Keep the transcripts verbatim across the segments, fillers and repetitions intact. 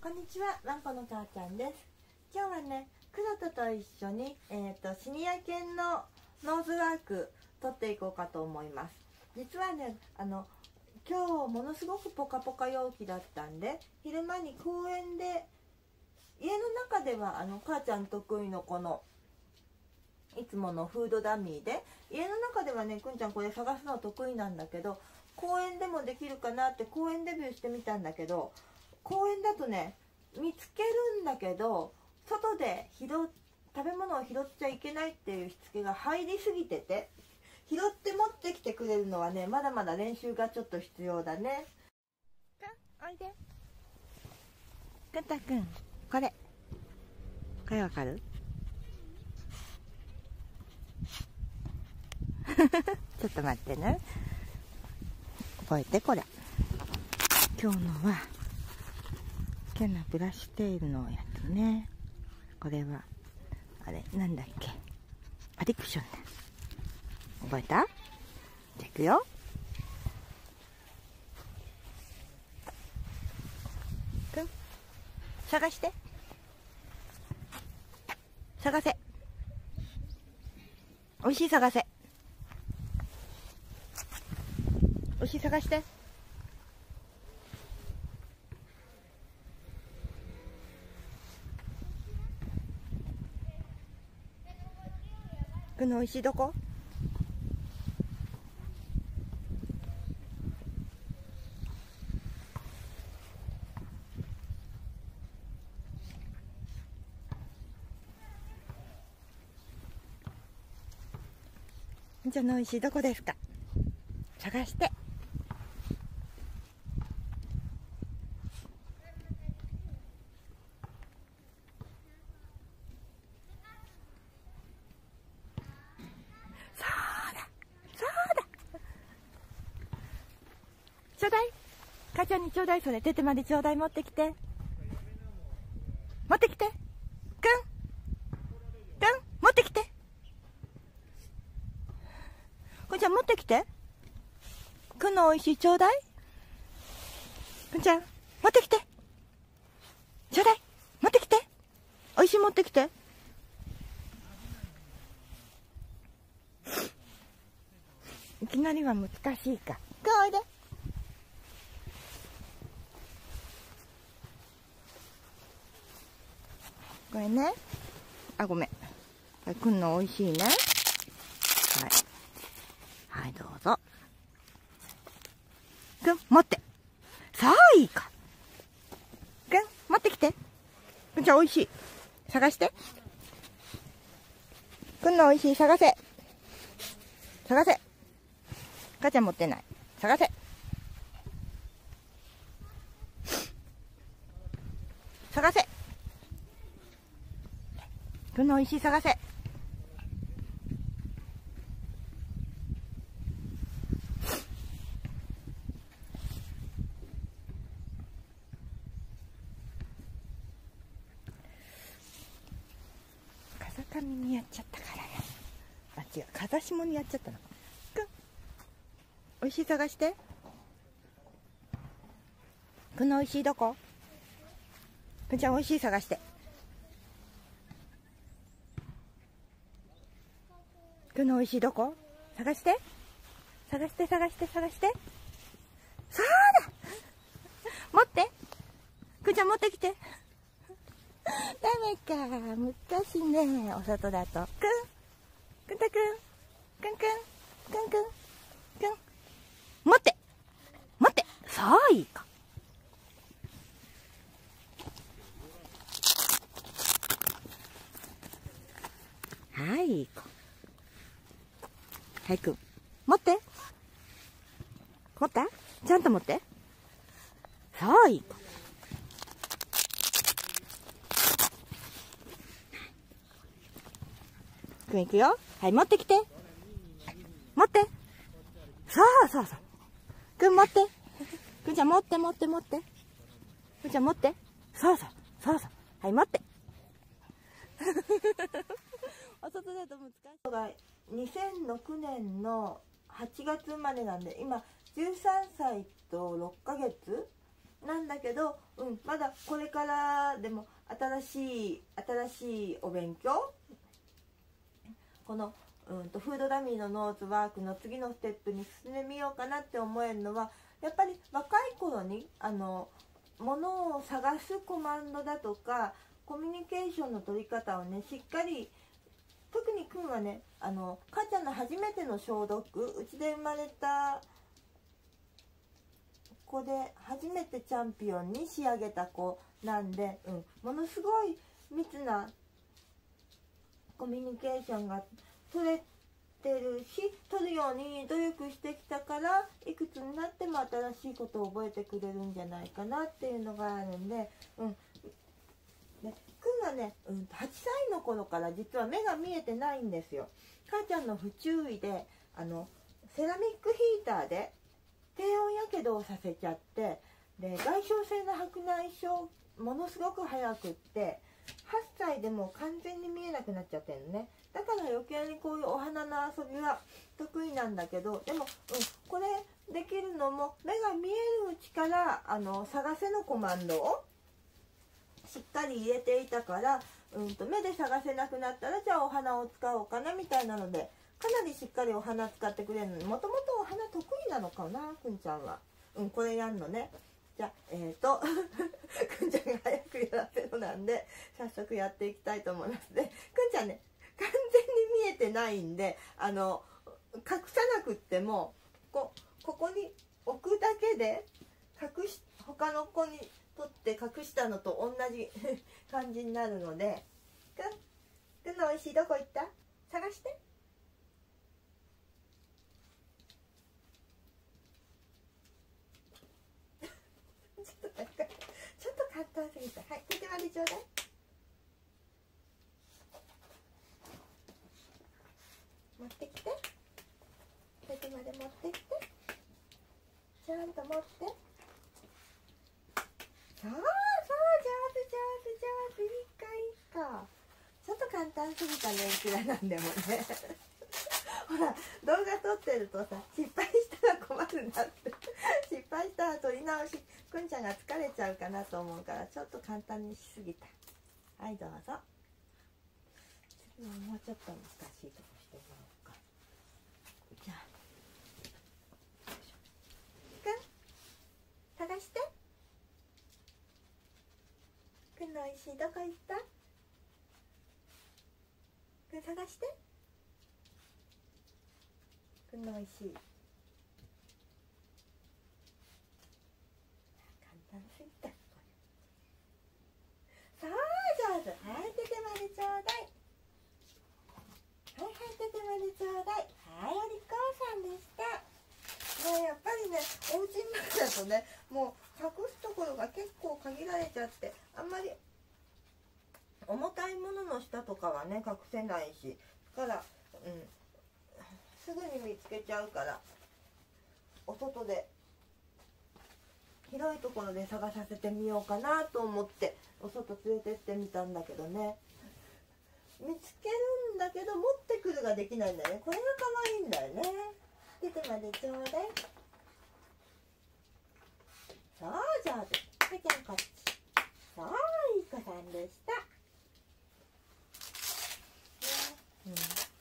こんにちは、ワンコの母ちゃんです。今日はね、黒田と一緒に、えー、とシニア犬のノーズワーク撮っていこうかと思います。実はね、あの今日ものすごくポカポカ陽気だったんで、昼間に公園で、家の中ではあの母ちゃん得意のこのいつものフードダミーで、家の中ではね、くんちゃんこれ探すの得意なんだけど、公園でもできるかなって公園デビューしてみたんだけど、公園だとね見つけるんだけど、外で拾食べ物を拾っちゃいけないっていうしつけが入りすぎてて、拾って持ってきてくれるのはね、まだまだ練習がちょっと必要だね。おいで、くんたくん、これこれわかる？ちょっと待ってね、覚えて。これ今日のは好きなブラシテールのやつね。これはあれなんだっけ、アディクションだ。覚えた？じゃあいくよ。くん、探して、探せ、おいしい探せ、おいしい探して。くんのおいしいどこ？くんちゃんのおいしいどこですか？探して。ちょうだい、母ちゃんにちょうだい。それテテまでちょうだい。持ってきて、持ってきて、くんくん、持ってきて、くんちゃん持ってきて。くんのおいしいちょうだい。くんちゃん持ってきて、ちょうだい、持ってきて、おいしい持ってきて。いきなりは難しいか。くんおいで。これね、あ、ごめん。これくんのおいしいね。はい。はい、どうぞ。くん、持って。さあ、いいか。くん、持ってきて。くんちゃんおいしい。探して。くんのおいしい探せ。探せ。母ちゃん持ってない。探せ。探せ。くんのおいしい探せ。風上にやっちゃったからね。あ、違う、風下にやっちゃったの。くん、おいしい探して。くんのおいしいどこ？くんちゃんおいしい探して。くんのおいしいどこ？探して、探して探して探して。そうだ、持って。くんちゃん持ってきて。ダメか、難しいね、お外だと。くん、くんたくん、くんくん、くんくん、くん、持って、持って、そういいか。はい、いい子。はい、くん、持って。持った？ちゃんと持って。そう、いい子。くんいくよ。はい、持ってきて。持って。そうそうそう。くん持って。くんちゃん持って持って持って。くんちゃん持って。そうそう。そうそう。はい、持って。お外だと難しい。がにせんろくねんのはちがつ生まれなんで、今じゅうさんさいとろっかげつなんだけど、うん、まだこれからでも新しい新しいお勉強、この、うんと、フードダミーのノーズワークの次のステップに進んでみようかなって思えるのは、やっぱり若い頃にあのものを探すコマンドだとかコミュニケーションの取り方をね、しっかり、特にくんはね、あの母ちゃんの初めての消毒、うちで生まれた子で初めてチャンピオンに仕上げた子なんで、うん、ものすごい密なコミュニケーションが取れてるし、取るように努力してきたから、いくつになっても新しいことを覚えてくれるんじゃないかなっていうのがあるんで、うん、でくんはね、うん、はっさいの頃から実は目が見えてないんですよ。母ちゃんの不注意であのセラミックヒーターで低温やけどをさせちゃって、で外傷性の白内障ものすごく早くって、はっさいでも完全に見えなくなっちゃってるのね。だから余計にこういうお花の遊びは得意なんだけど、でも、うん、これできるのも目が見えるうちからあの探せのコマンドをしっかり入れていたから、うんと、目で探せなくなったらじゃあお花を使おうかなみたいなので、かなりしっかりお花使ってくれるのに、もともとお花得意なのかな、くんちゃんは。うん、これやんのね。じゃあ、えーと、くんちゃんが早くやらせるのなんで、早速やっていきたいと思います。で、くんちゃんね、完全に見えてないんで、あの、隠さなくっても、こ、ここに置くだけで、隠し、他の子に取って隠したのと同じ感じになるので、くん、くんのおいしいどこ行った？探して。ちょっと簡単すぎた。はい、手手までちょうだい。持ってきて。手手まで持ってきて。ちゃんと持って。そうそう、上手上手上手。いいかいいか。ちょっと簡単すぎたね、いくらなんでもね。ほら、動画撮ってるとさ、失敗したら困るなって。失敗したら撮り直し、くんちゃんが疲れちゃうかなと思うから、ちょっと簡単にしすぎた。はい、どうぞ。次はもうちょっと難しいとこしてもらおうか。じゃあ、くん、探して。くんのおいしいどこ行った？くん探して。くんのおいしい。簡単すぎた。そう上手。はい、手手までちょうだい。はいはい、手手までちょうだい。はい、お利口さんでした。ね、やっぱりね、お家の中だとね、もう隠すところが結構限られちゃって、あんまり重たいものの下とかはね、隠せないし、だから、うん、すぐに見つけちゃうから、お外で広いところで探させてみようかなと思ってお外連れてってみたんだけどね、見つけるんだけど持ってくるができないんだよね。これが可愛いんだよね。出てまでちょうだい。そう上手。はいちゃんこっち。そういい子さんでした、ね、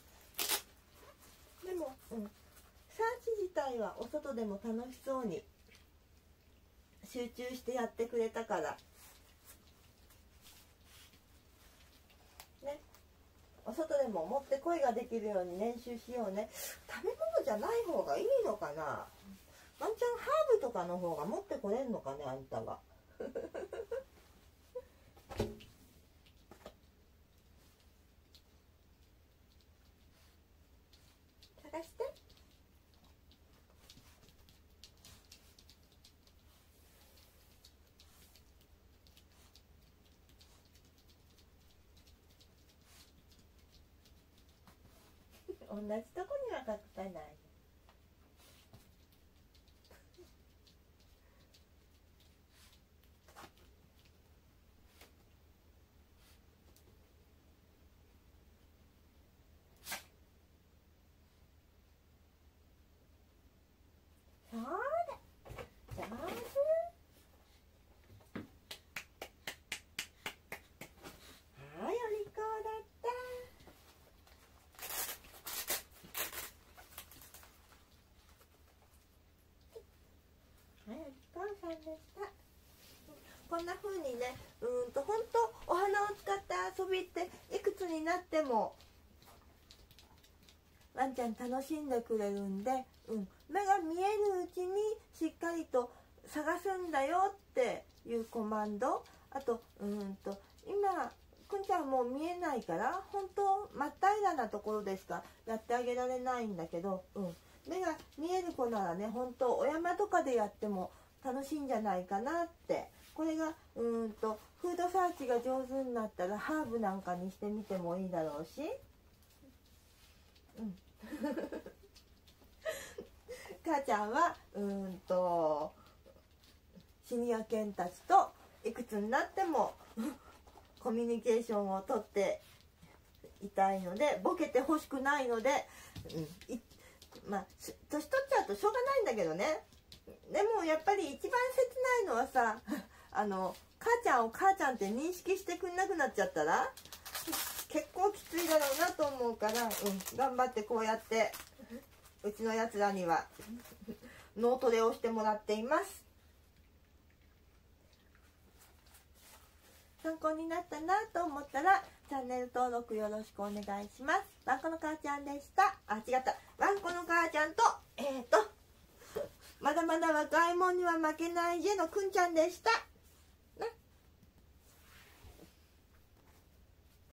うん、でも、うん、サーチ自体はお外でも楽しそうに集中してやってくれたからね、お外でも持って声ができるように練習しようね。食べ物じゃない方がいいのかな。ワンチャンハーブとかの方が持ってこれんのかね、あんたは。探して。同じとこには隠さない。そうだ、上手。 こんな風にね、うんと本当お花を使った遊びっていくつになってもワンちゃん楽しんでくれるんで、うん、目が見えるうちにしっかりと探すんだよっていうコマンド、あとうんと今くんちゃんはもう見えないから本当真っ平らなところでしかやってあげられないんだけど、うん、目が見える子ならね、本当お山とかでやっても楽しいんじゃないかなって。これがうんとフードサーチが上手になったらハーブなんかにしてみてもいいだろうし、うん母ちゃんはうんとシニア犬たちといくつになってもコミュニケーションをとっていたいので、ボケてほしくないので、うん、いまあ年取っちゃうとしょうがないんだけどね。でもやっぱり一番切ないのはさ、あの母ちゃんを母ちゃんって認識してくんなくなっちゃったら結構きついだろうなと思うから、うん、頑張ってこうやってうちのやつらには脳トレをしてもらっています。参考になったなと思ったらチャンネル登録よろしくお願いします。ワンコの母ちゃんでした。あ、違った。ワンコの母ちゃんと、えーと、まだまだ若いもんには負けない家のくんちゃんでした。